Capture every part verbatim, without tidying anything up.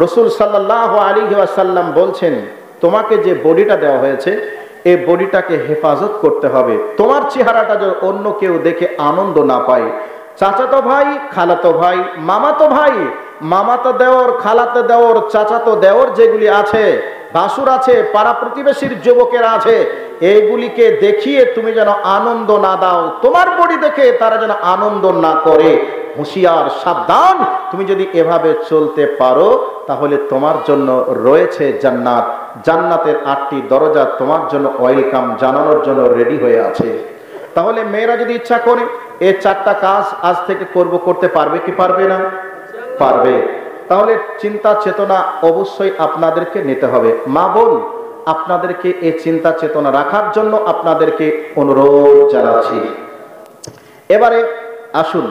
রাসূল সাল্লাল্লাহু আলাইহি ওয়াসাল্লাম বলছেন, তোমাকে যে বডিটা দেওয়া হয়েছে এই বডিটাকে হেফাজত করতে হবে। তোমার চেহারাটা যেন অন্য কেউ দেখে আনন্দ না পায়। চাচাতো ভাই, খালাতো ভাই, মামাতো ভাই, মামাতো দেওর, খালাতো দেওর, চাচাতো দেওর যেগুলি আছে, ভাসুর আছে, পাড়া প্রতিবেশীর যুবকেরা আছে, এইগুলিকে দেখিয়ে তুমি যেন আনন্দ না দাও, তোমার বডি দেখে তারা যেন আনন্দ না করে। হুঁশিয়ার, সাবধান। তুমি যদি এভাবে চলতে পারো তাহলে তোমার জন্য রয়েছে জান্নাত। জান্নাতের আটটি দরজা তোমার জন্য ওয়েলকাম জানানোর জন্য রেডি হয়ে আছে। তাহলে মেয়েরা যদি ইচ্ছা করে এই চারটা কাজ আজ থেকে করব, করতে পারবে কি পারবে না? পারবে। তাহলে চিন্তা চেতনা অবশ্যই আপনাদেরকে নিতে হবে। মা বোন, আপনাদেরকে এই চিন্তা চেতনা রাখার জন্য আপনাদেরকে অনুরোধ জানাচ্ছি। এবারে আসুন,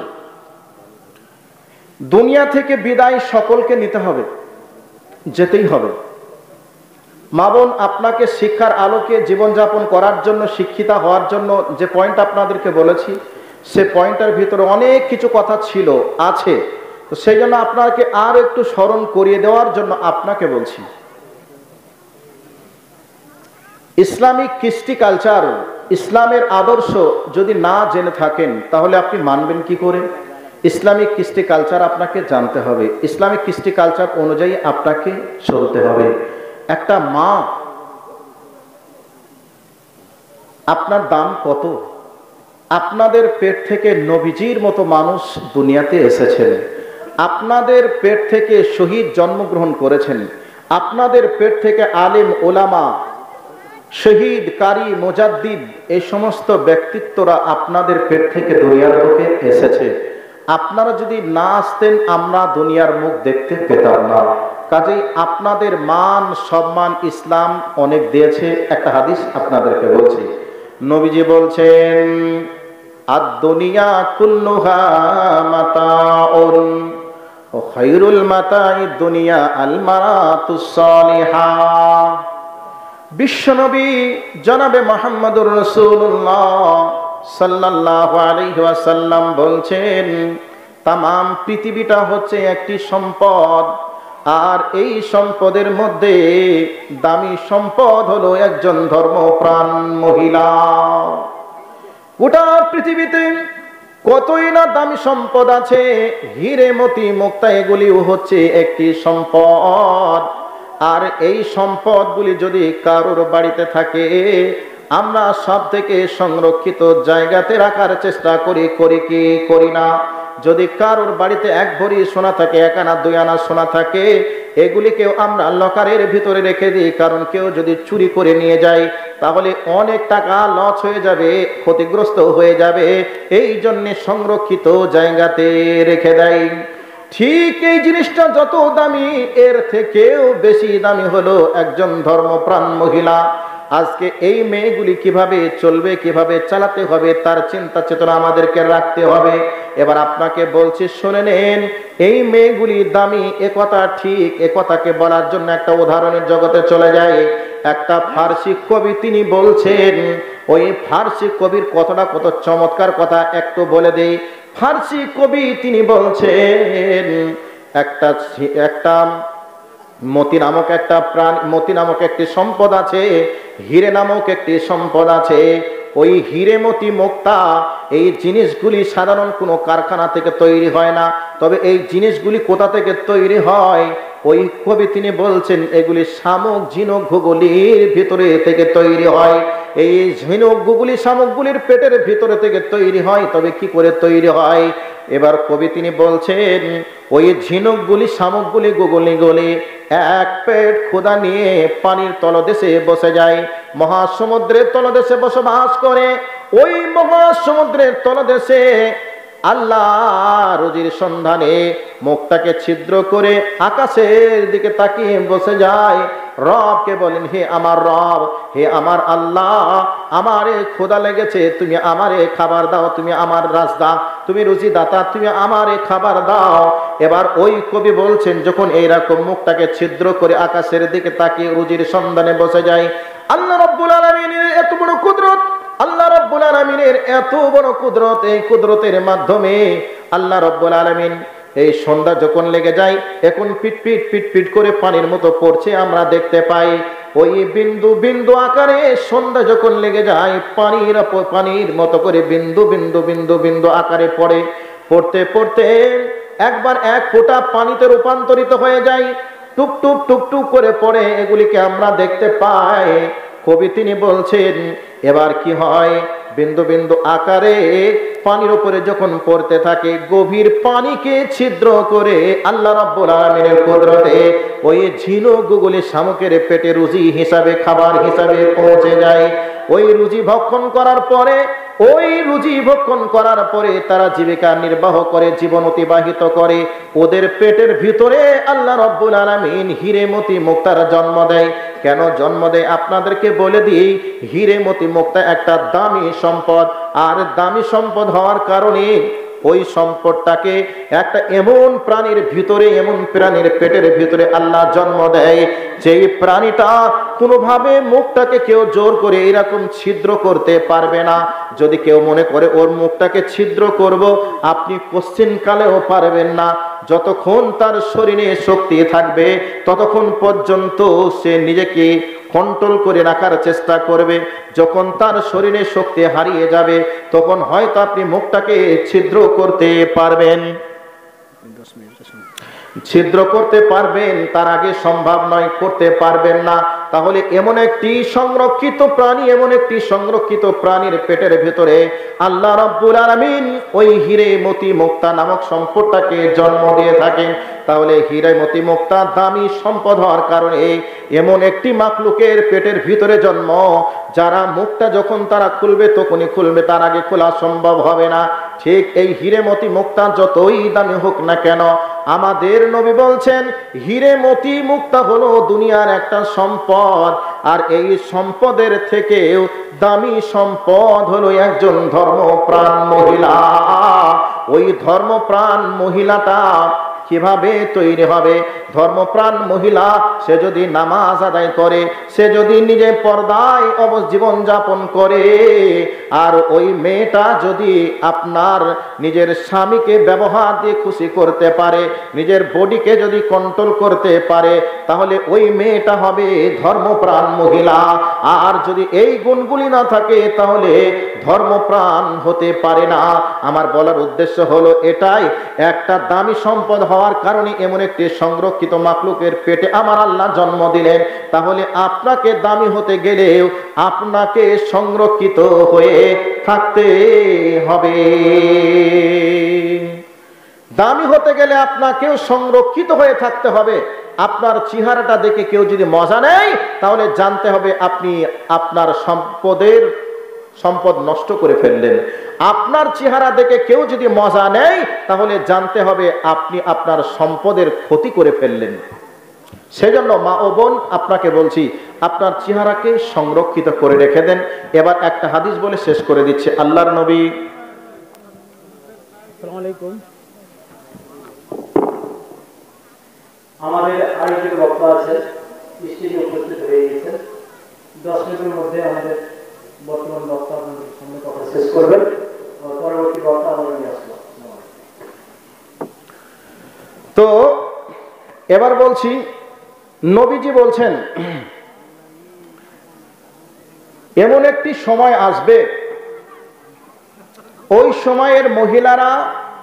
দুনিয়া থেকে বিদায় সকলকে নিতে হবে, যেতেই হবে। মা বোন, আপনাকে শিক্ষার আলোকে জীবনযাপন করার জন্য, শিক্ষিতা হওয়ার জন্য যে পয়েন্ট আপনাদেরকে বলেছি, সে পয়েন্টের ভিতরে অনেক কিছু কথা ছিল, আছে। তো সেই জন্য আপনাকে আর একটু স্মরণ করিয়ে দেওয়ার জন্য আপনাকে বলছি, ইসলামিক কৃষ্টি কালচার, ইসলামের আদর্শ যদি না জেনে থাকেন তাহলে আপনি মানবেন কি করে? ইসলামিক কৃষ্টি কালচার আপনাকে জানতে হবে, ইসলামিক কৃষ্টি কালচার অনুযায়ী আপনাকে চলতে হবে। একটা মা, আপনার দাম কত? আপনাদের পেট থেকে নবীজির মতো মানুষ দুনিয়াতে এসেছেন, আপনাদের পেট থেকে শহীদ জন্মগ্রহণ করেছেন, আপনাদের পেট থেকে আলেম ওলামা, শহীদ, কারি, মুজাদ্দিদ, এই সমস্ত ব্যক্তিত্বরা আপনাদের পেট থেকে দুনিয়ার মুখে এসেছে। আপনারা যদি না আসতেন আমরা দুনিয়ার মুখ দেখতে পেতাম না। কাজেই আপনাদের মান সম্মান ইসলাম অনেক দিয়েছে। একটা হাদিস আপনাদেরকে বলছি, নবীজি বলছেন, আদ-দুনিয়া কুল্লুহা মাতাউন ওয়া খায়রুল মাতাঈদ দুনিয়া আল মারাতুস সালিহা। বিশ্বনবী জনাবে মুহাম্মদুর রাসূলুল্লাহ সাল্লাল্লাহু আলাইহি ওয়াসাল্লাম বলছেন, তামাম পৃথিবীটা হচ্ছে একটি সম্পদ, আর এই সম্পদের মধ্যে দামি সম্পদ হলো একজন ধর্মপ্রাণ মহিলা। গোটা পৃথিবীতে কতই না দামি সম্পদ আছে, হিরে মতি মুক্তা এগুলিও হচ্ছে একটি সম্পদ। আর এই সম্পদগুলি যদি কারোর বাড়িতে থাকে, আমরা সব থেকে সংরক্ষিত জায়গাতে রাখার চেষ্টা করি, করি কি করি না? যদি কারোর বাড়িতে এক ভরি সোনা থাকে, এক আনা দুই আনা সোনা থাকে, এগুলিকেও আমরা লকারের ভিতরে রেখে দিই, কারণ কেউ যদি চুরি করে নিয়ে যায় তাহলে অনেক টাকা লস হয়ে যাবে, ক্ষতিগ্রস্ত হয়ে যাবে, এই জন্য সংরক্ষিত জায়গাতে রেখে দেয়। ঠিক এই জিনিসটা যত দামি, এর থেকেও বেশি দামি হলো একজন ধর্মপ্রাণ মহিলা। আজকে এই মেয়েগুলি কিভাবে চলবে, কিভাবে চালাতে হবে, তার চিন্তা চেতনা আমাদেরকে রাখতে হবে। এবার আপনাকে বলছি, শুনে নেন, এই মেয়েগুলি দামি এ কথা ঠিক, এ কথাকে বলার জন্য একটা উদাহরণের জগতে চলে যায়। একটা ফার্সি কবি তিনি বলছেন, ওই ফার্সি কবির কথাটা কত চমৎকার কথা একটু বলে দেই। ফার্সি কবি তিনি বলছেন, একটা একটা মতি নামক একটা প্রাণ, মতি নামক একটি সম্পদ আছে, হিরে নামক একটি সম্পদ আছে। ওই হিরে মতি মুক্তা এই জিনিসগুলি সাধারণ কোনো কারখানা থেকে তৈরি হয় না, তবে এই জিনিসগুলি কোথা থেকে তৈরি হয়? ওই কবি তিনি বলছেন, এগুলি শামুক, ঝিনুক, ঘুঘুলির ভিতরে থেকে তৈরি হয়। এই ঝিনুক, ঘুঘুলি, শামুকগুলির পেটের ভিতরে থেকে তৈরি হয়। তবে কি করে তৈরি হয়? এবার কবি তিনি বলছেন, ওই ঝিনুকগুলি, শামুকগুলি, ঘুঘুলিগুলি এক পেট ক্ষুধা নিয়ে পানির তলদেশে বসে যায়, মহাসমুদ্রের তলদেশে বসবাস করে। ওই মহাসমুদ্রের তলদেশে আল্লাহ রুজির সন্ধানে মুখটাকে ছিদ্র করে আকাশের দিকে তাকিয়ে বসে যায়। রবকে বলেন, হে আমার রব, হে আমার আল্লাহ, আমারে ক্ষুধা লেগেছে, তুমি আমারে খাবার দাও, তুমি আমার রাজদা, তুমি রুজি দাতা, তুমি আমারে খাবার দাও। এবার ওই কবি বলছেন, যখন এইরকম মুখটাকে ছিদ্র করে আকাশের দিকে তাকিয়ে রুজির সন্ধানে বসে যায়, আল্লাহ রাব্বুল আলামিনের এত বড় কুদরত, আল্লাহ রাব্বুল আলামিনের এত বড় কুদরত, এই কুদরতের মাধ্যমে আল্লাহ রাব্বুল আলামিন এই সন্ধ্যা যখন লেগে যায় এখন পিট পিট পিট পিট করে পানির মতো পড়ছে আমরা দেখতে পাই। ওই বিন্দু বিন্দু আকারে সন্ধ্যা যখন লেগে যায় পানির পানির মতো করে বিন্দু বিন্দু বিন্দু বিন্দু আকারে পড়ে, পড়তে পড়তে একবার এক ফোঁটা পানিতে রূপান্তরিত হয়ে যায়, টুক টুক টুক টুক করে পড়ে, এগুলিকে আমরা দেখতে পাই। কবি তিনি বলছেন এবার কি হয়, বিন্দু বিন্দু আকারে পানির উপরে যখন পড়তে থাকে গভীর পানিকে ছিদ্র করে আল্লাহ রাব্বুল আলামিনের কুদরতে ওই ঝিনুকগুলি শামুকের পেটে রুজি হিসাবে খাবার হিসাবে পৌঁছে যায়। ওই রুজি ভক্ষণ করার পরে ওই রুজি ভক্ষণ করার পরে তারা জীবিকা নির্বাহ করে, জীবন অতিবাহিত করে। ওদের পেটের ভিতরে আল্লাহ রাব্বুল আলামিন হিরে মতি মুক্তার জন্ম দেয়। কেন জন্ম দেয় আপনাদেরকে বলে দিই, হিরে মতি মুক্তা একটা দামি সম্পদ, আর দামি সম্পদ হওয়ার কারণে ওই সম্পদটাকে একটা এমন প্রাণীর ভিতরে, এমন প্রাণীর পেটের ভিতরে আল্লাহ জন্ম দেয় যেই প্রাণীটা কোনোভাবে মুখটাকে কেউ জোর করে এরকম ছিদ্র করতে পারবে না। যদি কেউ মনে করে ওর মুখটাকে ছিদ্র করব, আপনি কোশ্চিন কালেও পারবেন না। যতক্ষণ তার শরীরে শক্তি থাকবে ততক্ষণ পর্যন্ত সে নিজেকে কন্ট্রোল করে রাখার চেষ্টা করবে। যখন তার শরীরে শক্তি হারিয়ে যাবে তখন হয়তো আপনি মুখটাকে ছিদ্র করতে পারবেন, ছিদ্র করতে পারবেন, তার আগে সম্ভব নয়, করতে পারবেন না। তাহলে এমন একটি সংরক্ষিত প্রাণী, এমন একটি সংরক্ষিত প্রাণীর পেটের ভিতরে আল্লাহ রাব্বুল আলামিন ওই হিরে মতি মুক্তা নামক সম্পদটাকে জন্ম দিয়ে থাকেন। তাহলে হিরে মতি মুক্তা দামি সম্পদ হওয়ার কারণে এমন একটি মাখলুকের পেটের ভিতরে জন্ম, যারা মুখটা যখন তারা খুলবে তখনই খুলবে, তার আগে খোলা সম্ভব হবে না। ঠিক এই হিরে মতি মুক্তা যতই দামি হোক না কেন, আমাদের নবী বলছেন হিরে মতি মুক্তা হলো দুনিয়ার একটা সম্পদ, আর এই সম্পদের থেকেও দামি সম্পদ হলো একজন ধর্মপ্রাণ মহিলা। ওই ধর্মপ্রাণ মহিলাটা কিভাবে তৈরি হবে? ধর্মপ্রাণ মহিলা সে যদি নামাজ আদায় করে, সে যদি নিজে পর্দায় জীবন যাপন করে, আর ওই মেয়েটা যদি আপনার নিজের স্বামীকে ব্যবহার দিয়ে খুশি করতে পারে, নিজের বডিকে যদি কন্ট্রোল করতে পারে, তাহলে ওই মেয়েটা হবে ধর্মপ্রাণ মহিলা। আর যদি এই গুণগুলি না থাকে তাহলে ধর্মপ্রাণ হতে পারে না। আমার বলার উদ্দেশ্য হলো এটাই, একটা দামি সম্পদ হওয়ার কারণে এমন একটি সংরক্ষিত মাখলুকের পেটে আমার আল্লাহ জন্ম দিলেন। তাহলে আপনাকে দামি হতে গেলেও আপনাকে সংরক্ষিত হয়ে থাকতে হবে। দামি হতে গেলে আপনাকেও সংরক্ষিত হয়ে থাকতে হবে। আপনার চেহারাটা দেখে কেউ যদি মজা নেয় তাহলে জানতে হবে আপনি আপনার সম্পদের সম্পদ নষ্ট করে ফেললেন। আপনার চেহারা দেখে কেউ যদি মজা নেয় তাহলে জানতে হবে আপনি আপনার সম্পদের ক্ষতি করে ফেললেন। সেজন্য মা ও বোন আপনাকে বলছি, আপনার চেহারাকে সংরক্ষিত করে রেখে দেন। এবার একটা হাদিস বলে শেষ করে দিচ্ছে। আল্লাহর নবী, আসসালামু আলাইকুম, আমাদের আরেকজন বক্তা আছে, স্টেজে উপস্থিত হয়ে গেছেন। দশ মিনিটের মধ্যে আমাদের বর্তমান বক্তা আপনাদের সামনে কথা শেষ করবেন। পরবর্তী বক্তা আমরা নিয়ে আসবো। তো এবার বলছি, নবীজি বলছেন এমন একটি সময় আসবে, ওই সময়ের মহিলারা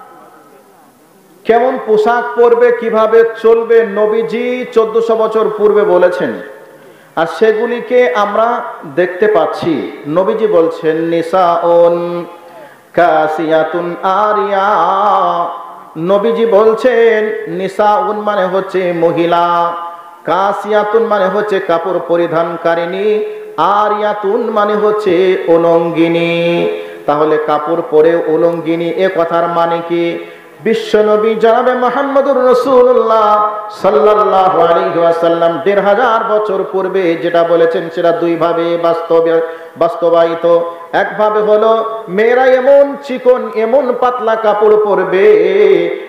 কেমন পোশাক পরবে, কিভাবে চলবে, নবীজি চোদ্দশো বছর পূর্বে বলেছেন, আর সেগুলিকে আমরা দেখতে পাচ্ছি। নবীজি বলছেন নিসাউন কাসিয়াতুন আরিয়া। নবীজি বলছেন নিসাউন মানে হচ্ছে মহিলা, কাসিয়াতুন মানে হচ্ছে কাপড় পরিধানকারিণী, আরিয়াতুন মানে হচ্ছে উলঙ্গিনী। তাহলে কাপড় পরে উলঙ্গিনী এ কথার মানে কি? বিশ্বনবী জনাবে মুহাম্মদুর রাসূলুল্লাহ সাল্লাল্লাহু আলাইহি ওয়াসাল্লাম দেড় হাজার বছর পূর্বে যেটা বলেছেন সেটা দুই ভাবে বাস্তবে বাস্তবায়িত। একভাবে হলো মেয়েরা এমন চিকন এমন পাতলা কাপড় পরবে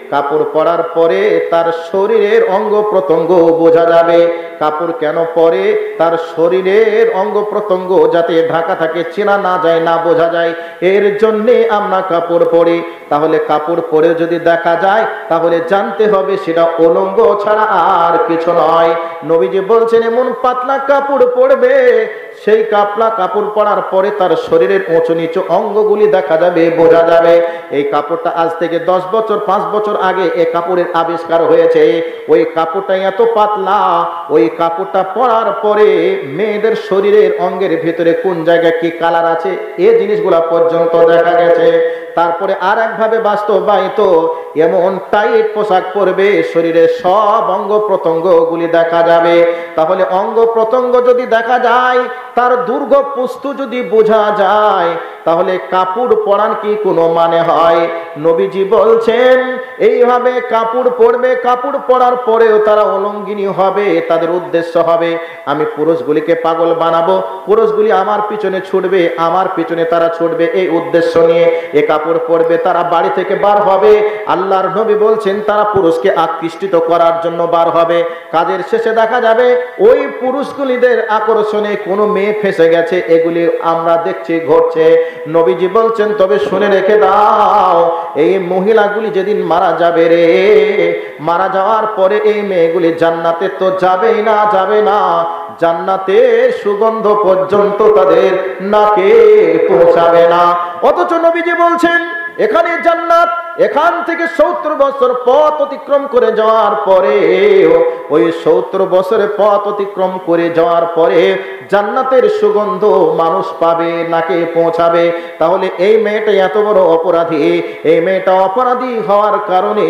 কাপড় পরার পরে তার শরীরের অঙ্গ প্রত্যঙ্গ বোঝা যাবে। কাপড় কেন পরে? তার শরীরের অঙ্গ প্রত্যঙ্গ যাতে ঢাকা থাকে, চেনা না যায়, না বোঝা যায়, এর জন্যে আমরা কাপড় পরি। তাহলে কাপড় পরে যদি দেখা যায় তাহলে জানতে হবে সেটা উলঙ্গ ছাড়া আর কিছু নয়। নবীজি বলছেন এমন পাতলা কাপড় পরবে, সেই কাপলা কাপড় পরার পরে তার শরীরের উঁচু নিচু অঙ্গগুলি দেখা যাবে, বোঝা যাবে। এই কাপড়টা আজ থেকে দশ বছর পাঁচ বছর আগে এই কাপড়ের আবিষ্কার হয়েছে। ওই কাপড়টা এত পাতলা, ওই কাপড়টা পরার পরে মেয়েদের শরীরের অঙ্গের ভিতরে কোন জায়গায় কি কালার আছে এ জিনিসগুলা পর্যন্ত দেখা গেছে। তারপরে আর একভাবে বাস্তবায়িত, এমন টাইট পোশাক পরবে শরীরের সব অঙ্গ প্রত্যঙ্গ গুলি দেখা যাবে। তাহলে অঙ্গ প্রত্যঙ্গ যদি দেখা যায়, তার দুর্গ পুস্তু যদি বোঝা যায়, তাহলে কাপড় পরান কি কোনো মানে হয়? নবীজি বলছেন এইভাবে কাপড় পরবে, কাপড় পরার পরেও তারা অলঙ্গিনী হবে। তাদের উদ্দেশ্য হবে আমি পুরুষগুলিকে পাগল বানাবো, পুরুষগুলি আমার পিছনে ছুটবে, আমার পিছনে তারা ছুটবে, এই উদ্দেশ্য নিয়ে এ কাপড় পরবে। তারা বাড়ি থেকে বার হবে, আল্লাহর নবী বলছেন তারা পুরুষকে আকৃষ্টিত করার জন্য বার হবে। কাজের শেষে দেখা যাবে ওই পুরুষগুলিদের আকর্ষণে কোনো মেয়ে ফেসে গেছে, এগুলি আমরা দেখছি ঘটছে। নবীজি বলছেন তবে শুনে রেখে দাও, এই মহিলাগুলি যেদিন মারা যাবে রে, মারা যাওয়ার পরে এই মেয়েগুলি জান্নাতে তো যাবেই না, যাবে না, জান্নাতের সুগন্ধ পর্যন্ত তাদের নাকে পৌঁছাবে না। অথচ নবীজি বলছেন এখানে জান্নাত, এখান থেকে সত্তর বছর পথ অতিক্রম করে যাওয়ার পরে, ওই সত্তর বছরের পথ অতিক্রম করে যাওয়ার পরে জান্নাতের সুগন্ধ মানুষ পাবে, নাকে পৌঁছাবে। তাহলে এই মেয়েটা এত বড় অপরাধী, এই মেয়েটা অপরাধী হওয়ার কারণে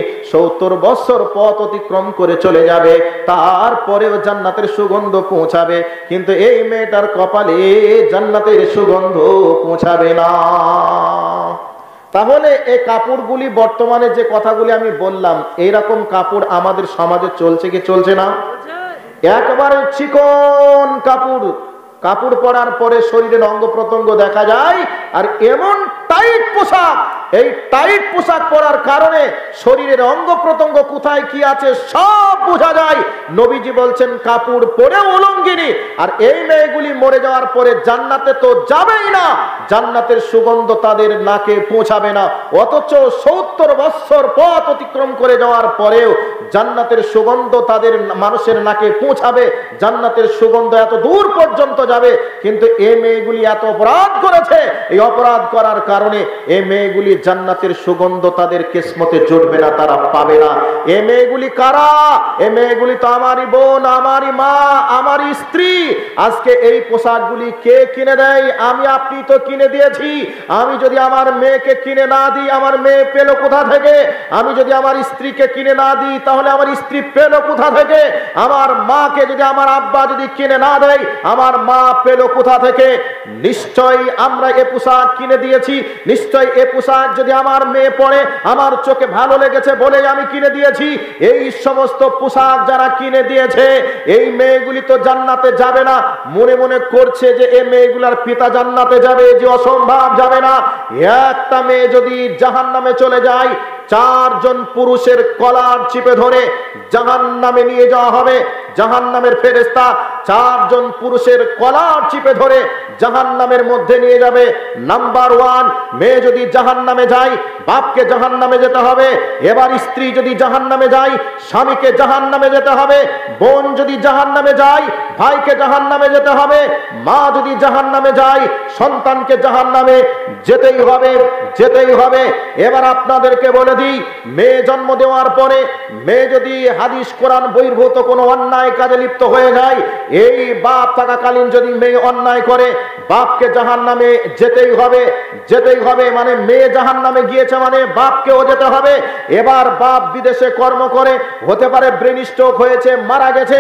সত্তর বছর পথ অতিক্রম করে চলে যাবে, তারপরেও জান্নাতের সুগন্ধ পৌঁছাবে। কিন্তু এই মেয়েটার কপালে জান্নাতের সুগন্ধ পৌঁছাবে না। তাহলে এই কাপড়গুলি বর্তমানে যে কথাগুলি আমি বললাম, এইরকম কাপড় আমাদের সমাজে চলছে কি চলছে না? একবারে চিকন কাপড়, কাপড় পরার পরে শরীরের অঙ্গ প্রত্যঙ্গ দেখা যায়। আর এমন টাইট পোশাক, এই টাইট পোশাক পরার কারণে শরীরের অঙ্গ প্রত্যঙ্গ কোথায় কি আছে সব বোঝা যায়। নবীজি বলছেন কাপড় পরে উলঙ্গিনী। আর এই মেয়েগুলি মরে যাওয়ার পরে জান্নাতে তো যাবেই না, জান্নাতের সুগন্ধ তাদের নাকে পৌঁছাবে না। অথচ সত্তর বছর পথ অতিক্রম করে যাওয়ার পরেও জান্নাতের সুগন্ধ তাদের মানুষের নাকে পৌঁছাবে, জান্নাতের সুগন্ধ এত দূর পর্যন্ত যাবে। কিন্তু এই মেয়েগুলি এত অপরাধ করেছে, এই অপরাধ করার কারণে এই মেয়েগুলি জান্নাতের সুগন্ধ তাদের কিসমতে জুটবে না, তারা পাবে না। এই মেয়েগুলি কারা? এই মেয়েগুলি তো আমারই বোন, আমারই মা, আমারই স্ত্রী। আজকে এই পোশাকগুলি কে কিনে দেয়? আমি, আপনি তো কিনে দিয়েছি। আমি যদি আমার মেয়েকে কিনে না দিই, আমার মেয়ে পেল কোথা থেকে? আমি যদি আমার স্ত্রীকে কিনে না দিই, তাহলে আমার স্ত্রী পেল কোথা থেকে? আমার মাকে যদি আমার আব্বা যদি কিনে না দেয়, আমার মা পেল কোথা থেকে? নিশ্চয়ই আমরা এ পোশাক কিনে দিয়েছি, নিশ্চয় এ পোশাক যদি আমার মেয়ে পরে আমার চোখে ভালো লেগেছে বলে আমি কিনে দিয়েছি। এই সমস্ত পোশাক যারা কিনে দিয়েছে, এই মেয়েগুলি তো জান্নাতে যাবে না। মনে মনে করছে যে এই মেয়েগুলার পিতা জান্নাতে যাবে, যে অসম্ভব, যাবে না। একটা মেয়ে যদি জাহান্নামে চলে যায়, চারজন পুরুষের কলার চিপে ধরে জাহান্নামে নিয়ে যাওয়া হবে। জাহান্নামের ফেরেশতা চারজন পুরুষের কলার চিপে ধরে জাহান্নামের মধ্যে নিয়ে যাবে। নাম্বার ওয়ান, মেয়ে যদি জাহান্নামে যায়, বাপকে জাহান্নামে যেতে হবে। এবার স্ত্রী যদি জাহান্নামে যায়, স্বামীকে জাহান্নামে যেতে হবে। বোন যদি জাহান্নামে যায়, ভাইকে জাহান্নামে যেতে হবে। মা যদি জাহান্নামে যায়, সন্তানকে জাহান্নামে যেতেই হবে, যেতেই হবে। এবার আপনাদেরকে বলে দিই, মেয়ে জন্ম দেওয়ার পরে মেয়ে যদি হাদিস কোরআন বহির্ভূত কোনো অন্যায় কাজে লিপ্ত হয়ে যায়, এই বাপ থাকাকালীন যদি মেয়ে অন্যায় করে, বাপকে জাহান্নামে যেতেই হবে, যেতেই হবে। মানে মেয়ে জাহান্নামে গিয়েছে মানে বাপকেও যেতে হবে। এবার বাপ বিদেশে কর্ম করে, হতে পারে ব্রেন স্ট্রোক হয়েছে, মারা গেছে,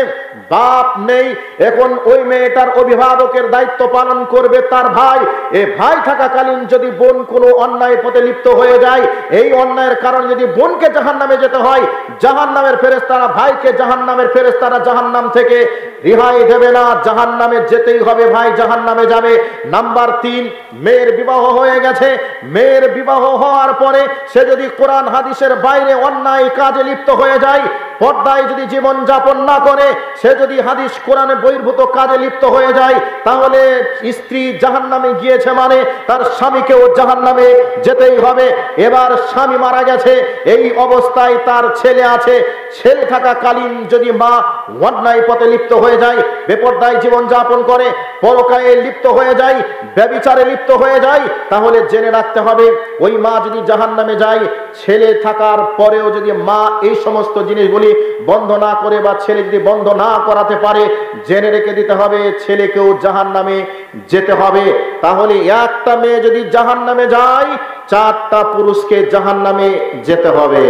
বাপ নেই, এখন ওই মেয়েটার অভিভাবকের দায়িত্ব পালন করবে তার ভাই। এ ভাই থাকাকালীন যদি বোন কোনো অন্যায় পথে লিপ্ত হয়ে যায়, এই অন্যায়ের কারণে যদি বোনকে জাহান্নামে যেতে হয়, জাহান্নামের ফেরেশতারা ভাইকে জাহান্নামের ফেরেশতারা জাহান্নাম থেকে রেহাই দেবে না, জাহান্নামে যেতেই হবে, ভাই জাহান্নামে যাবে। নাম্বার তিন, মেয়ের বিবাহ হয়ে গেছে, মেয়ের বিবাহ হওয়ার পরে সে যদি কোরআন হাদিসের বাইরে অন্যায় কাজে লিপ্ত হয়ে যায়, পর্দায় যদি জীবন যাপন না করে, সে যদি হাদিস কোরআনে বহির্ভূত কাজে লিপ্ত হয়ে যায়, তাহলে স্ত্রী জাহান্নামে গিয়েছে মানে তার স্বামীকেও জাহান্নামে যেতেই হবে। এবার স্বামী মারা গেছে, এই অবস্থায় তার ছেলে আছে, ছেলে থাকাকালীন যদি মা অন্যায় পথে লিপ্ত হয়ে যায়, বেপর্দায় জীবন যাপন করে, পরকায়ে লিপ্ত হয়ে যায়, ব্যভিচারে লিপ্ত হয়ে যায়, তাহলে জেনে রাখতে হবে ওই মা যদি জাহান্নামে যায়, ছেলে থাকার পরেও যদি মা এই সমস্ত জিনিসগুলি বন্ধ না করে বা ছেলে যদি বন্ধ না করাতে পারে, জেনে রেখে দিতে হবে ছেলেকেও জাহান্নামে যেতে হবে। তাহলে একটা মেয়ে যদি জাহান্নামে যায়, চারটা পুরুষকে জাহান্নামে যেতে হবে।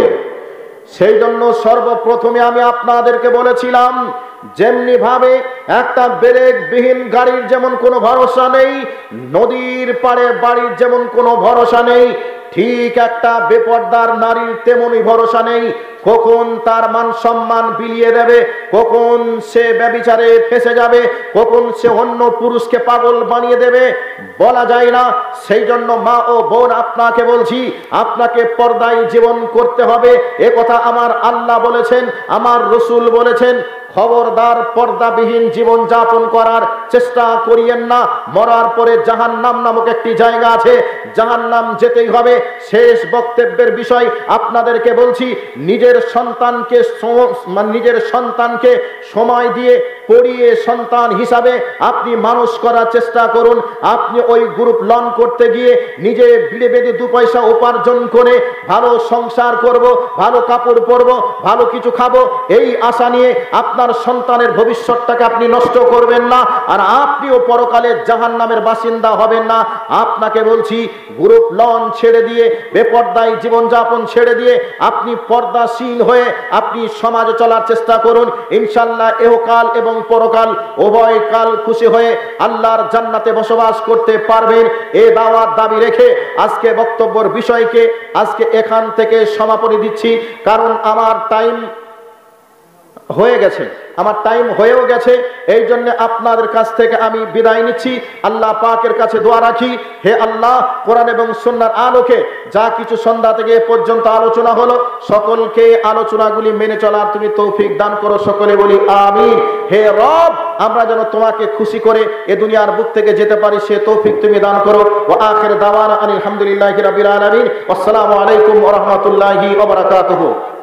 সেই জন্য সর্বপ্রথমে আমি আপনাদেরকে বলেছিলাম, যেমনি ভাবে একটা ব্রেক বিহীন গাড়ির যেমন কোনো ভরসা নেই, নদীর পাড়ে বাড়ির যেমন কোনো ভরসা নেই, ঠিক একটা বেপর্দার নারীর তেমনই ভরসা নেই। কখন তার মান সম্মান বিলিয়ে দেবে, কখন সে ব্যভিচারে ফেসে যাবে, কখন সে অন্য পুরুষকে পাগল বানিয়ে দেবে, বলা যায় না। সেই জন্য মা ও বোন, আপনাকে বলছি, আপনাকে পর্দায় জীবন করতে হবে। এ কথা আমার আল্লাহ বলেছেন, আমার রসুল বলেছেন। খবরদার পর্দাবিহীন জীবন যাপন করার চেষ্টা করিয়েন না। মরার পরে জাহান্নাম নামক একটি জায়গা আছে, জাহান্নাম যেতেই হবে। শেষ বক্তব্যের বিষয় আপনাদেরকে বলছি, নিজের সন্তানকে নিজের সন্তানকে সময় দিয়ে পড়িয়ে সন্তান হিসাবে আপনি মানুষ করার চেষ্টা করুন। আপনি ওই গ্রুপ লন করতে গিয়ে নিজে বিড়ে বেঁধে দু পয়সা উপার্জন করে ভালো সংসার করব, ভালো কাপড় পরব, ভালো কিছু খাবো, এই আশা নিয়ে আপনার সন্তানের ভবিষ্যৎটাকে আপনি নষ্ট করবেন না, আর আপনিও পরকালে জাহান্নামের বাসিন্দা হবেন না। আপনাকে বলছি, গ্রুপ লন ছেড়ে দিয়ে, বেপর্দায় জীবনযাপন ছেড়ে দিয়ে আপনি পর্দাশীল হয়ে আপনি সমাজে চলার চেষ্টা করুন। ইনশাল্লাহ এহকাল এবং পরকাল উভয় কাল খুশি হয়ে আল্লাহর জান্নাতে বসবাস করতে পারবেন। এ দাওয়াত দাবি রেখে আজকে বক্তব্যের বিষয়কে আজকে এখান থেকে সমাপনী দিচ্ছি, কারণ আমার টাইম হয়ে গেছে, আমার টাইম হয়েও গেছে। এই জন্য আপনাদের কাছ থেকে আমি বিদায় নিচ্ছি। আল্লাহ পাকের কাছে দোয়া রাখি, হে আল্লাহ, কোরআন এবং সুন্নাহর আলোকে যা কিছু সন্ধ্যা থেকে এ পর্যন্ত আলোচনা হলো, সকলকে আলোচনাগুলি মেনে চলার তুমি তৌফিক দান করো, সকলে বলি আমিন। হে রব, আমরা যেন তোমাকে খুশি করে এ দুনিয়ার বুক থেকে যেতে পারি, সে তৌফিক তুমি দান করো। ওয়া আখির দাওয়ানা আলহামদুলিল্লাহি রাব্বিল আলামিন। আসসালামু আলাইকুম ওয়া রাহমাতুল্লাহি ওয়া বারাকাতুহু।